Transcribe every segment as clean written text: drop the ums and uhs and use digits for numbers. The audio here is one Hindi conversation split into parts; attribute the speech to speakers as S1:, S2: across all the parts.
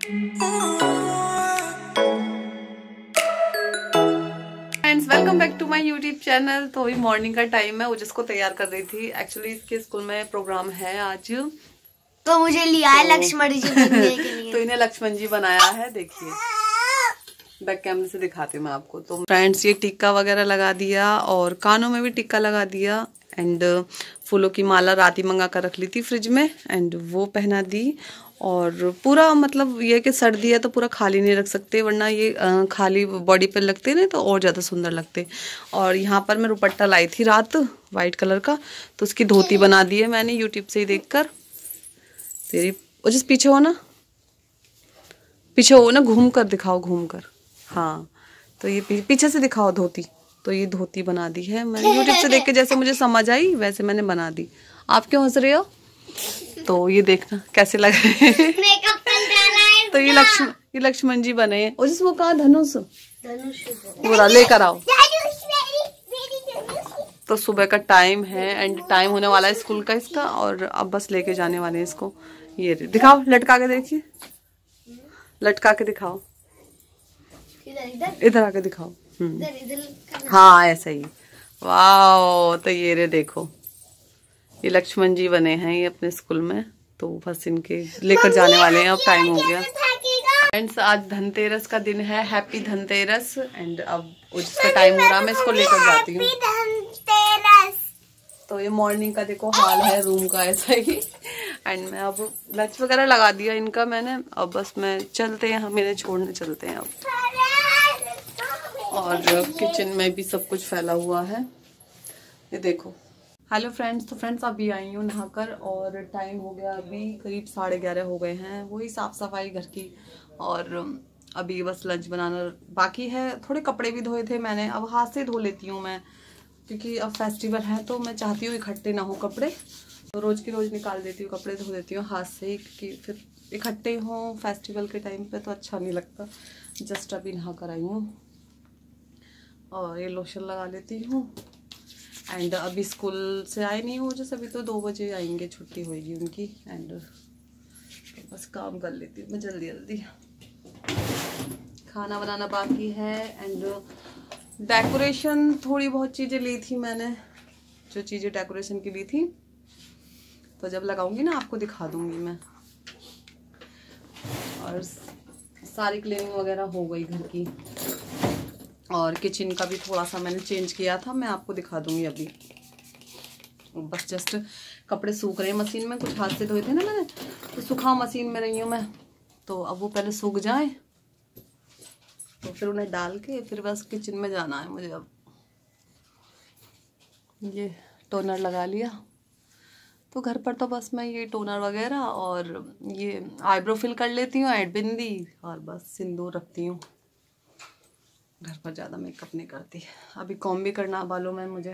S1: Friends, welcome back to my YouTube channel. तो अभी मॉर्निंग का टाइम है, वो जिसको तैयार कर रही थी। एक्चुअली इसके स्कूल में प्रोग्राम है आज,
S2: तो मुझे लिया है लक्ष्मण जी बनने के लिए।
S1: तो इन्हें लक्ष्मण जी बनाया है। देखिए बैक कैमरे से दिखाती हूँ मैं आपको। तो फ्रेंड्स, ये टिक्का वगैरह लगा दिया और कानों में भी टिक्का लगा दिया एंड फूलों की माला रात ही मंगा कर रख ली थी फ्रिज में एंड वो पहना दी। और पूरा मतलब ये कि सर्दी है तो पूरा खाली नहीं रख सकते, वरना ये खाली बॉडी पर लगते ना तो और ज़्यादा सुंदर लगते। और यहाँ पर मैं दुपट्टा लाई थी रात वाइट कलर का, तो उसकी धोती बना दी है मैंने यूट्यूब से ही देखकर। तेरी और जिस पीछे हो ना, घूम कर दिखाओ, घूम कर। हाँ, तो ये पीछे से दिखाओ धोती। तो ये धोती बना दी है मैंने यूट्यूब से देख के, जैसे मुझे समझ आई वैसे मैंने बना दी। आप क्यों हंस रहे हो? तो ये देखना कैसे लग रहे हैं। तो ये लक्ष्मण जी बने हैं। और वो कहा धनुष पूरा लेकर आओ। तो सुबह का टाइम है एंड टाइम होने वाला है स्कूल का इसका, और अब बस लेके जाने वाले हैं इसको। ये दिखाओ, लटका के देखिए, लटका के दिखाओ, इधर आके दिखाओ। हाँ ऐसा ही। वाह, तो ये रे देखो, ये लक्ष्मण जी बने हैं ये अपने स्कूल में। तो बस इनके लेकर जाने वाले हैं, अब टाइम हो गया। फ्रेंड्स, आज धनतेरस का दिन है, हैप्पी धनतेरस। एंड अब उसका टाइम हो रहा है, मैं इसको लेकर जाती हूँ। तो ये मॉर्निंग का देखो हाल है रूम का, ऐसा ही। एंड मैं अब लंच वगैरह लगा दिया इनका मैंने, अब बस मैं चलते हैं, हम इन्हें छोड़ने चलते हैं अब। और किचन में भी सब कुछ फैला हुआ है, ये देखो। हेलो फ्रेंड्स, तो फ्रेंड्स अभी आई हूँ नहाकर और टाइम हो गया अभी करीब 11:30 हो गए हैं। वही साफ सफाई घर की, और अभी बस लंच बनाना बाकी है। थोड़े कपड़े भी धोए थे मैंने, अब हाथ से धो लेती हूँ मैं, क्योंकि अब फेस्टिवल है तो मैं चाहती हूँ इकट्ठे ना हो कपड़े। तो रोज़ की रोज़ निकाल देती हूँ कपड़े, धो देती हूँ हाथ से ही, क्योंकि फिर इकट्ठे हों फेस्टिवल के टाइम पे तो अच्छा नहीं लगता। जस्ट अभी नहा कर आई हूँ और ये लोशन लगा लेती हूँ। एंड अभी स्कूल से आए नहीं हो जैसे, अभी तो 2 बजे आएंगे, छुट्टी होगी उनकी। एंड तो बस काम कर लेती हूँ मैं जल्दी जल्दी। खाना बनाना बाकी है एंड डेकोरेशन थोड़ी बहुत चीज़ें ली थी मैंने, जो चीज़ें डेकोरेशन की ली थी, तो जब लगाऊंगी ना आपको दिखा दूंगी मैं। और सारी क्लीनिंग वगैरह हो गई घर की, और किचन का भी थोड़ा सा मैंने चेंज किया था, मैं आपको दिखा दूंगी अभी। बस जस्ट कपड़े सूख रहे हैं मशीन में, कुछ हाथ से धोए थे ना मैंने, तो सुखा मशीन में रही हूँ मैं। तो अब वो पहले सूख जाए तो फिर उन्हें डाल के फिर बस किचन में जाना है मुझे। अब ये टोनर लगा लिया, तो घर पर तो बस मैं ये टोनर वगैरह और ये आईब्रो फिल कर लेती हूँ, ऐड बिंदी, और बस सिंदूर रखती हूँ। घर पर ज़्यादा मेकअप नहीं करती। अभी कॉम भी करना बालों में मुझे,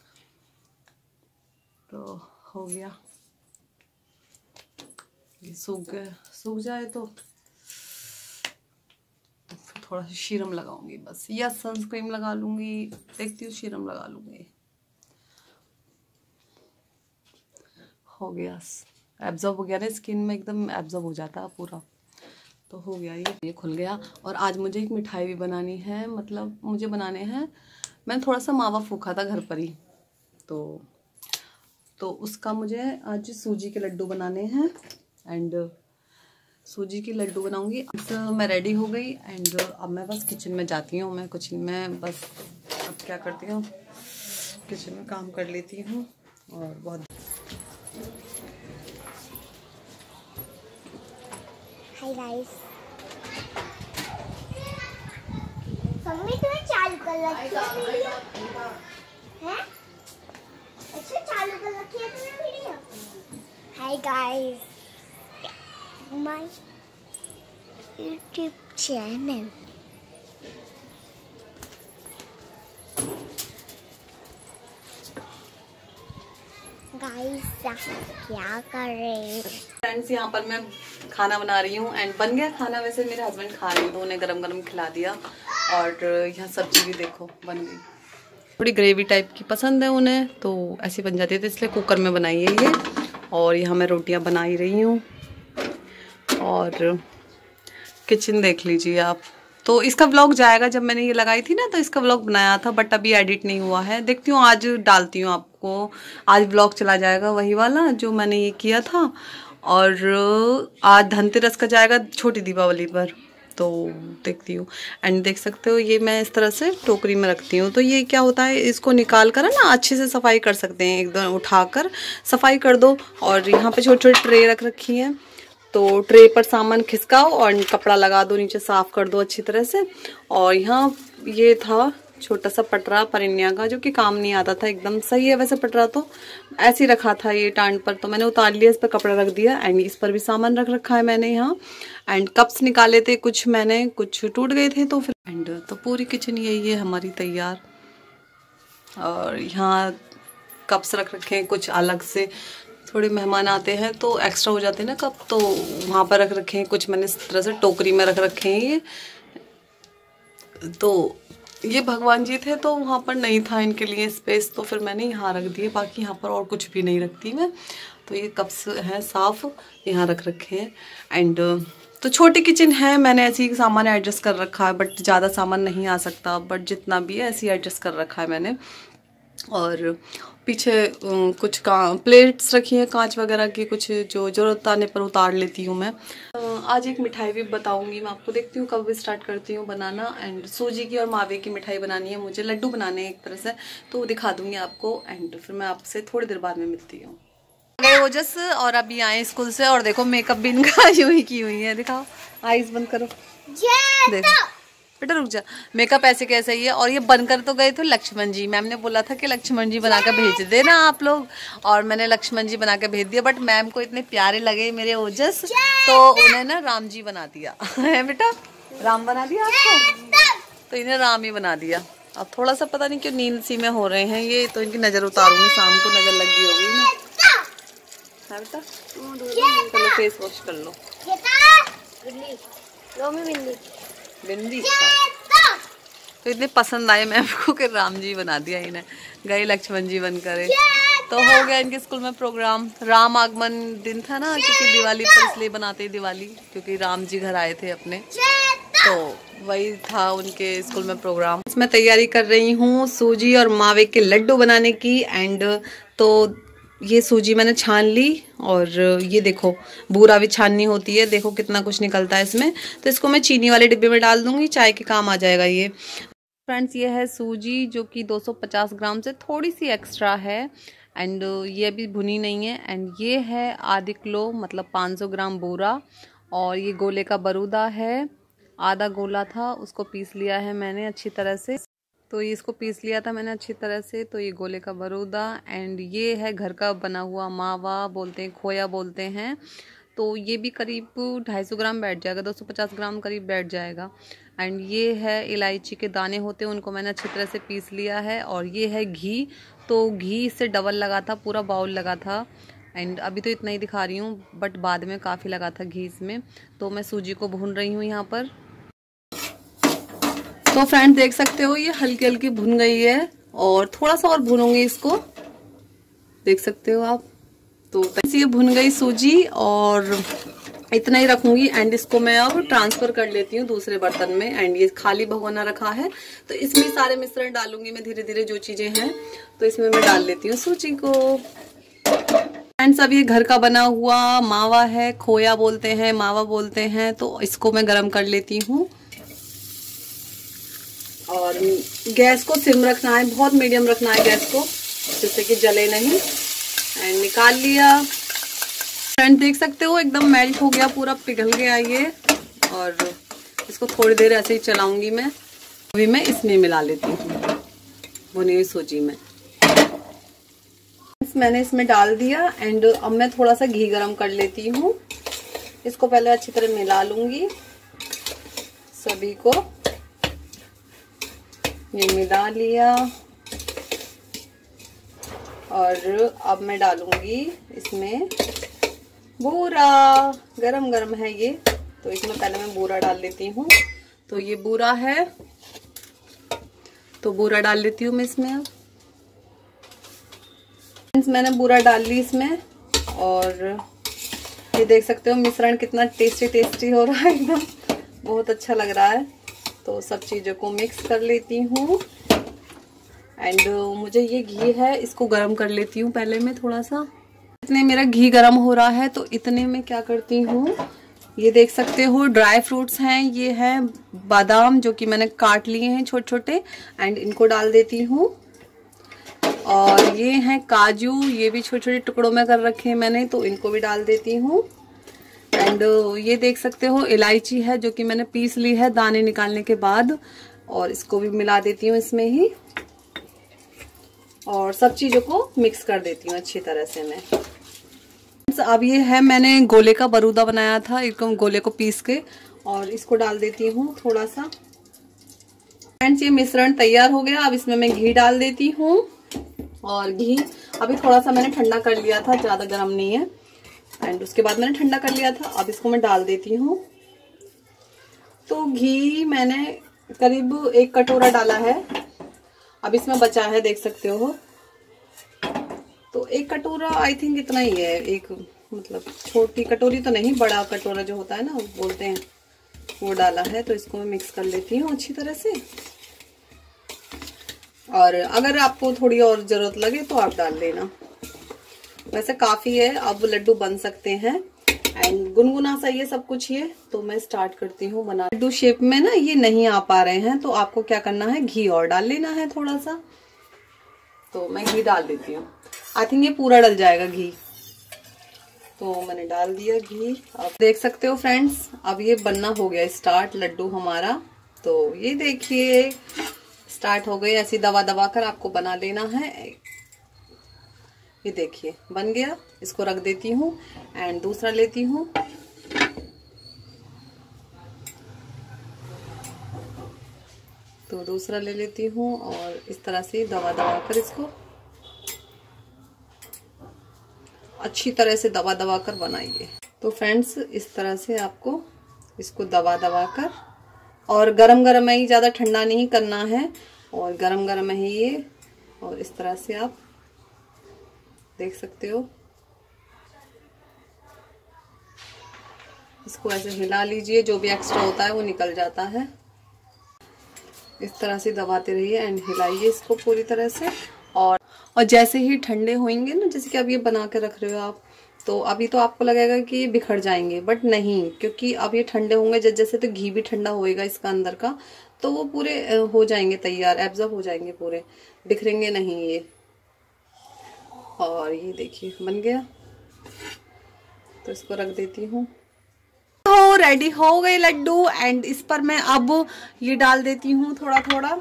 S1: तो हो गया। ये सूख जाए तो थोड़ा सा सीरम लगाऊंगी बस, या सनस्क्रीन लगा लूँगी, देखती हूँ सीरम लगा लूँगी। हो गया, एब्जॉर्ब हो गया ना स्किन में, एकदम एब्जॉर्ब हो जाता है पूरा। तो हो गया, ये खुल गया। और आज मुझे एक मिठाई भी बनानी है, मतलब मुझे बनाने हैं। मैंने थोड़ा सा मावा फूका था घर पर ही, तो उसका मुझे आज सूजी के लड्डू बनाने हैं। एंड सूजी के लड्डू बनाऊंगी। मैं रेडी हो गई एंड अब मैं बस किचन में जाती हूँ। मैं किचन में बस अब क्या करती हूँ, किचन में काम कर लेती हूँ। और बहुत
S2: हाय गाइस, मम्मी तुम्हें चालू कर रखी है वीडियो हैं? अच्छा चालू कर रखी है तुम्हें video. Hi guys, my YouTube channel. Guys क्या कर रहे हैं
S1: फ्रेंड्स? यहाँ पर मैं खाना बना रही हूँ एंड बन गया खाना। वैसे मेरे हस्बैंड खा रहे हैं तो उन्हें गरम गरम खिला दिया। और यहाँ सब्जी भी देखो बन गई, थोड़ी ग्रेवी टाइप की पसंद है उन्हें, तो ऐसी बन जाती है, तो इसलिए कुकर में बनाई है ये। और यहाँ मैं रोटियाँ बना ही रही हूँ। और किचन देख लीजिए आप। तो इसका व्लॉग जाएगा, जब मैंने ये लगाई थी ना तो इसका व्लॉग बनाया था, बट अभी एडिट नहीं हुआ है। देखती हूँ आज डालती हूँ आपको, आज व्लॉग चला जाएगा वही वाला जो मैंने ये किया था। और आज धनतेरस का जाएगा छोटी दीपावली पर, तो देखती हूँ। एंड देख सकते हो ये मैं इस तरह से टोकरी में रखती हूँ। तो ये क्या होता है, इसको निकाल कर ना अच्छे से सफाई कर सकते हैं, एकदम उठाकर सफाई कर दो। और यहाँ पे छोटे छोटे ट्रे रख रखी हैं, तो ट्रे पर सामान खिसकाओ और कपड़ा लगा दो, नीचे साफ कर दो अच्छी तरह से। और यहाँ ये था छोटा सा पटरा परिन्या का, जो कि काम नहीं आता था, एकदम सही है वैसे पटरा, तो ऐसे ही रखा था ये टांड पर, तो मैंने उतार लिया, इस पर कपड़ा रख दिया। एंड इस पर भी सामान रख रखा है मैंने यहाँ। एंड कप्स निकाले थे कुछ मैंने, कुछ टूट गए थे, तो फिर एंड तो पूरी किचन यही है हमारी तैयार। और यहाँ कप्स रख रखे हैं कुछ अलग से, थोड़े मेहमान आते हैं तो एक्स्ट्रा हो जाते हैं ना कप, तो वहाँ पर रख रखे हैं कुछ मैंने इस तरह से टोकरी में रख रखे हैं ये। तो ये भगवान जी थे तो वहाँ पर नहीं था इनके लिए स्पेस, तो फिर मैंने यहाँ रख दिए। बाकी यहाँ पर और कुछ भी नहीं रखती मैं। तो ये कप्स हैं साफ, यहाँ रख रखे हैं। एंड तो छोटी किचन है, मैंने ऐसे ही सामान एडजस्ट कर रखा है, बट ज़्यादा सामान नहीं आ सकता, बट जितना भी है ऐसे ही एडजस्ट कर रखा है मैंने। और पीछे कुछ प्लेट्स रखी हैं कांच वगैरह की, कुछ जो ज़रूरत आने पर उतार लेती हूँ मैं। आज एक मिठाई भी बताऊंगी मैं आपको, देखती हूँ कब स्टार्ट करती हूँ बनाना। एंड सूजी की और मावे की मिठाई बनानी है मुझे, लड्डू बनाने हैं एक तरह से, तो दिखा दूंगी आपको। एंड फिर मैं आपसे थोड़ी देर बाद में मिलती हूँ। गए ओजस और अभी आए स्कूल से, और देखो मेकअप भी इनका यूं ही की हुई है, दिखाओ आईज बंद करो, देखो बेटा रुक जा, मेकअप ऐसे कैसे ही है। और ये बनकर तो गए थे लक्ष्मण जी, मैम ने बोला था कि लक्ष्मण जी बनाकर भेज देना आप लोग, और मैंने लक्ष्मण जी बनाकर भेज दिया। बट मैम को इतने प्यारे लगे मेरे ओजस, तो उन्हें ना राम जी बना दिया है बेटा, राम बना दिया आपको, तो इन्हें राम ही बना दिया। अब थोड़ा सा पता नहीं क्यों नींद सी में हो रहे हैं ये, तो इनकी नजर उतारूंगी, शाम को नजर लगी होगी ना बेटा। चलो फेस वॉश कर लो, बिंदी तो इतने पसंद आए मैम को कि राम जी बना दिया इन्हें, गए लक्ष्मण जी बनकर। तो हो गया इनके स्कूल में प्रोग्राम, राम आगमन दिन था ना, क्योंकि दिवाली पर इसलिए बनाते हैं दिवाली, क्योंकि राम जी घर आए थे अपने, तो वही था उनके स्कूल में प्रोग्राम। इसमें तैयारी कर रही हूँ सूजी और मावे के लड्डू बनाने की। एंड तो ये सूजी मैंने छान ली, और ये देखो बूरा भी छाननी होती है, देखो कितना कुछ निकलता है इसमें। तो इसको मैं चीनी वाले डिब्बे में डाल दूंगी, चाय के काम आ जाएगा ये। फ्रेंड्स ये है सूजी, जो कि 250 ग्राम से थोड़ी सी एक्स्ट्रा है। एंड ये अभी भुनी नहीं है। एंड ये है आधी किलो, मतलब 500 ग्राम बूरा। और ये गोले का बरूदा है, आधा गोला था, उसको पीस लिया है मैंने अच्छी तरह से। तो ये इसको पीस लिया था मैंने अच्छी तरह से। तो ये गोले का बरूदा। एंड ये है घर का बना हुआ मावा बोलते हैं, खोया बोलते हैं। तो ये भी करीब 250 ग्राम बैठ जाएगा, 250 ग्राम करीब बैठ जाएगा। एंड ये है इलायची के दाने होते हैं, उनको मैंने अच्छी तरह से पीस लिया है। और ये है घी, तो घी इससे डबल लगा था, पूरा बाउल लगा था। एंड अभी तो इतना ही दिखा रही हूँ, बट बाद में काफ़ी लगा था घी इसमें। तो मैं सूजी को भून रही हूँ यहाँ पर। तो फ्रेंड्स देख सकते हो ये हल्की हल्की भुन गई है, और थोड़ा सा और भूनूंगी इसको, देख सकते हो आप। तो ये भुन गई सूजी, और इतना ही रखूंगी। एंड इसको मैं अब ट्रांसफर कर लेती हूँ दूसरे बर्तन में। एंड ये खाली भगोना रखा है, तो इसमें सारे मिश्रण डालूंगी मैं धीरे धीरे, जो चीजें हैं। तो इसमें मैं डाल लेती हूँ सूजी को। फ्रेंड्स अब ये घर का बना हुआ मावा है, खोया बोलते हैं, मावा बोलते हैं। तो इसको मैं गर्म कर लेती हूँ, और गैस को सिम रखना है, बहुत मीडियम रखना है गैस को, जिससे कि जले नहीं। एंड निकाल लिया। फ्रेंड देख सकते हो एकदम मेल्ट हो गया, पूरा पिघल गया ये। और इसको थोड़ी देर ऐसे ही चलाऊंगी मैं। अभी मैं इसमें मिला लेती हूँ भुनी हुई सूजी में। मैंने इसमें डाल दिया। एंड अब मैं थोड़ा सा घी गरम कर लेती हूँ। इसको पहले अच्छी तरह मिला लूंगी सभी को। ये मिला लिया, और अब मैं डालूंगी इसमें बूरा। गरम गरम है ये, तो इसमें पहले मैं बूरा डाल लेती हूँ। तो ये बूरा है, तो बूरा डाल लेती हूँ मैं इसमें। अब मैंने बूरा डाल ली इसमें, और ये देख सकते हो मिश्रण कितना टेस्टी टेस्टी हो रहा है एकदम। बहुत अच्छा लग रहा है। तो सब चीज़ों को मिक्स कर लेती हूँ। एंड मुझे ये घी है, इसको गरम कर लेती हूँ पहले मैं थोड़ा सा। इतने मेरा घी गरम हो रहा है तो इतने में क्या करती हूँ, ये देख सकते हो ड्राई फ्रूट्स हैं, ये हैं बादाम जो कि मैंने काट लिए हैं छोटे छोटे, एंड इनको डाल देती हूँ। और ये हैं काजू, ये भी छोटे छोटे टुकड़ों में कर रखे हैं मैंने, तो इनको भी डाल देती हूँ। एंड ये देख सकते हो इलायची है जो कि मैंने पीस ली है दाने निकालने के बाद, और इसको भी मिला देती हूँ इसमें ही। और सब चीजों को मिक्स कर देती हूँ अच्छी तरह से मैं। अब ये है, मैंने गोले का बरूदा बनाया था, एकदम गोले को पीस के, और इसको डाल देती हूँ थोड़ा सा। फ्रेंड्स ये मिश्रण तैयार हो गया। अब इसमें मैं घी डाल देती हूँ। और घी अभी थोड़ा सा मैंने ठंडा कर लिया था, ज्यादा गर्म नहीं है। एंड उसके बाद मैंने ठंडा कर लिया था। अब इसको मैं डाल देती हूँ। तो घी मैंने करीब 1 कटोरा डाला है। अब इसमें बचा है, देख सकते हो। तो 1 कटोरा आई थिंक इतना ही है। एक मतलब छोटी कटोरी तो नहीं, बड़ा कटोरा जो होता है ना बोलते हैं, वो डाला है। तो इसको मैं मिक्स कर लेती हूँ अच्छी तरह से। और अगर आपको थोड़ी और जरूरत लगे तो आप डाल लेना, वैसे काफी है। अब लड्डू बन सकते हैं। एंड गुनगुना सा ये सब कुछ ये। तो मैं स्टार्ट करती हूँ बना। लड्डू शेप में ना ये नहीं आ पा रहे हैं, तो आपको क्या करना है, घी और डाल लेना है थोड़ा सा। तो मैं घी डाल देती हूँ। आई थिंक ये पूरा डल जाएगा घी। तो मैंने डाल दिया घी। अब देख सकते हो फ्रेंड्स, अब ये बनना हो गया स्टार्ट लड्डू हमारा। तो ये देखिए स्टार्ट हो गई। ऐसी दबा दबा कर आपको बना लेना है। ये देखिए बन गया। इसको रख देती हूँ। एंड दूसरा लेती हूँ। तो दूसरा ले लेती हूँ और इस तरह से दबा दबा कर इसको अच्छी तरह से दबा दबा कर बनाइए। तो फ्रेंड्स इस तरह से आपको इसको दबा दबा कर, और गरम गरम है ही, ज्यादा ठंडा नहीं करना है, और गरम गरम है ये। और इस तरह से आप देख सकते हो। इसको ऐसे हिला लीजिए, जो भी एक्स्ट्रा होता है वो निकल जाता है। इस तरह से दबाते रहिए एंड हिलाइए इसको पूरी तरह से। और जैसे ही ठंडे होंगे ना, जैसे कि अब ये बना के रख रहे हो आप, तो अभी तो आपको लगेगा कि ये बिखर जाएंगे, बट नहीं, क्योंकि अब ये ठंडे होंगे जैसे, तो घी भी ठंडा होएगा इसका अंदर का, तो वो पूरे हो जाएंगे तैयार, एब्जॉर्ब हो जाएंगे पूरे, बिखरेंगे नहीं ये। और ये देखिए बन गया। तो इसको रख देती हूँ। तो रेडी हो गए लड्डू। एंड इस पर मैं अब ये डाल देती हूँ थोड़ा थोड़ा।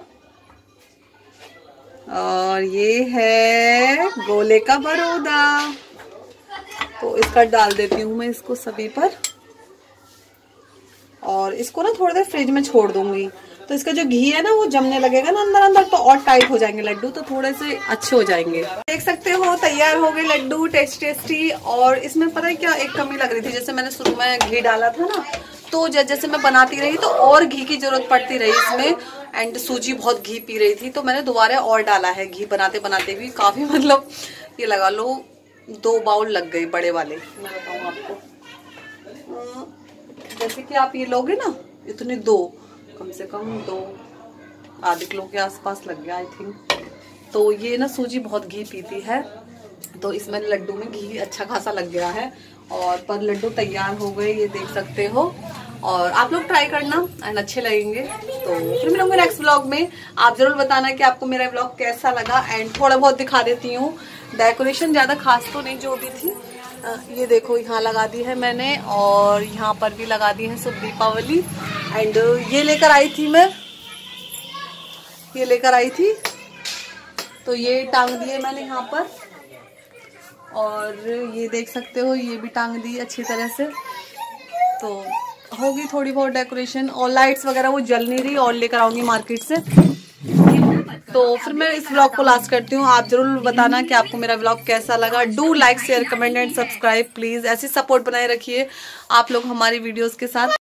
S1: और ये है गोले का बरूदा। तो इसका डाल देती हूँ मैं इसको सभी पर। और इसको ना थोड़ी देर फ्रिज में छोड़ दूंगी, तो इसका जो घी है ना वो जमने लगेगा ना अंदर अंदर, तो और टाइट हो जाएंगे लड्डू, तो थोड़े से अच्छे हो जाएंगे। देख सकते हो तैयार हो गए लड्डू, टेस्टी। और इसमें पता है क्या एक कमी लग रही थी, जैसे मैंने शुरू में घी डाला था ना, तो जैसे मैं बनाती रही तो और घी की जरूरत पड़ती रही इसमें। एंड सूजी बहुत घी पी रही थी, तो मैंने दोबारा और डाला है घी। बनाते बनाते भी काफी, मतलब ये लगा लो 2 बाउल लग गए बड़े वाले। मैं बताऊँ आपको, जैसे कि आप ये लोगे ना, इतने 2 कम से कम 2 आधे किलो के आसपास लग गया आई थिंक। तो ये ना सूजी बहुत घी पीती है, तो इसमें लड्डू में घी अच्छा खासा लग गया है। और पर लड्डू तैयार हो गए, ये देख सकते हो। और आप लोग ट्राई करना एंड अच्छे लगेंगे। तो फिर मिलूंगे नेक्स्ट व्लॉग में। आप जरूर बताना कि आपको मेरा व्लॉग कैसा लगा। एंड थोड़ा बहुत दिखा देती हूँ डेकोरेशन, ज्यादा खास तो नहीं जो भी थी। ये देखो यहाँ लगा दी है मैंने, और यहाँ पर भी लगा दी है शुभ दीपावली। एंड ये लेकर आई थी मैं, ये लेकर आई थी, तो ये टांग दिए मैंने यहाँ पर। और ये देख सकते हो ये भी टांग दी अच्छी तरह से। तो होगी थोड़ी बहुत डेकोरेशन, और लाइट्स वगैरह वो जल नहीं रही, और लेकर आऊंगी मार्केट से। तो फिर मैं इस व्लॉग को लास्ट करती हूँ। आप जरूर बताना कि आपको मेरा व्लॉग कैसा लगा। Do like share comment and subscribe please. ऐसी सपोर्ट बनाए रखिए आप लोग हमारी वीडियोस के साथ।